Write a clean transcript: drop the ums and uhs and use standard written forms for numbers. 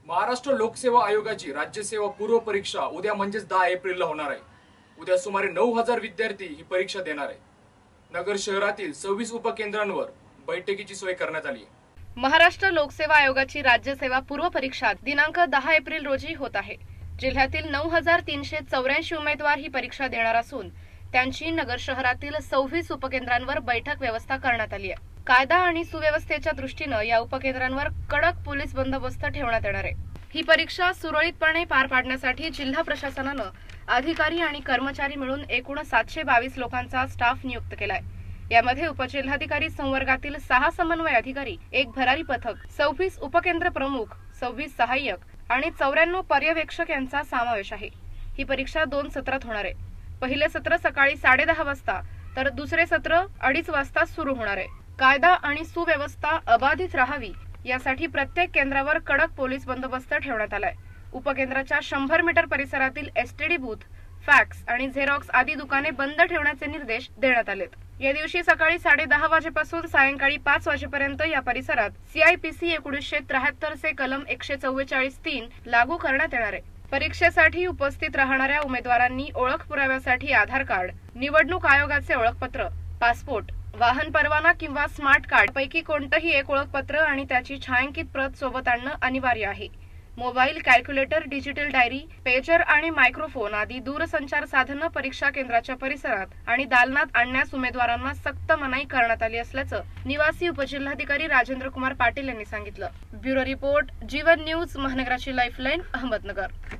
महाराष्ट्र लोकसेवा आयोगाची राज्यसेवा पूर्व परीक्षा उद्या म्हणजेच 10 एप्रिलला होणार आहे। उद्या सुमारे 9000 विद्यार्थी ही परीक्षा देणार आहेत। नगर शहरातील 26 उपकेंद्रांवर बैठकीची सोय करण्यात आली आहे। महाराष्ट्र लोकसेवा आयोगाची राज्यसेवा पूर्व परीक्षा दिनांक 10 एप्रिल रोजी होत आहे। जिल्ह्यातील 9384 उमेदवार ही परीक्षा देणार असून त्यांची नगर शहरातील 26 उपकेंद्रांवर बैठक व्यवस्था करण्यात आली आहे। कायदा आणि सुव्यवस्थेच्या दृष्टीने या उपकेंद्रांवर कडक पोलीस बंदोबस्त ठेवण्यात येणार आहे। ही परीक्षा सुरळीतपणे पार पाडण्यासाठी जिल्हा प्रशासनाने अधिकारी आणि कर्मचारी मिळून एकूण 722 लोकांचा स्टाफ नियुक्त केलाय। यामध्ये उपजिल्हाधिकारी संवर्गातील 6 समन्वय अधिकारी, 1 भरारी पथक, 26 उपकेंद्र प्रमुख, 26 सहाय्यक आणि 94 पर्यवेक्षक यांचा समावेश आहे। ही परीक्षा 2 सत्रात होणार आहे। पहिले सत्र सकाळी 10:30 वाजता तर दुसरे सत्र 2:30 वाजता सुरू होणार आहे। कायदा आणि सुव्यवस्था अबाधित राहावी यासाठी प्रत्येक केंद्रावर कडक पोलीस बंदोबस्त ठेवण्यात आलाय। उपकेंद्राच्या 100 मीटर परिसरातील एसटीडी बूथ, फॅक्स आणि झेरॉक्स आदी दुकाने बंद ठेवण्याचे निर्देश देण्यात आलेत। या दिवशी सकाळी 10:30 वाजेपासून सायंकाळी 5 वाजेपर्यंत या परिसरात CIPC 1973 चे कलम 144(3) लागू करण्यात येणार आहे। परीक्षेसाठी उपस्थित राहणाऱ्या उमेदवारांनी ओळख पुराव्यासाठी आधार कार्ड, निवडणूक आयोगाचे ओळखपत्र, पासपोर्ट, वाहन परवाना किंवा स्मार्ट कार्ड पैकी कोणतेही एक ओळखपत्र आणि त्याची छायांकित प्रत सोबत आणणे अनिवार्य आहे। Mobile, calculator, digital diary, pager आणि मायक्रोफोन आदी दूरसंचार साधनं परीक्षा केंद्राच्या परिसरात आणि दालनात आणण्यास उमेदवारांना सक्त मनाई करण्यात आली असल्याचं निवासी उपजिल्हाधिकारी राजेंद्र कुमार पाटील यांनी सांगितलं। ब्युरो रिपोर्ट, जीवन न्यूज, महानगराची लाईफलाईन, अहमदनगर।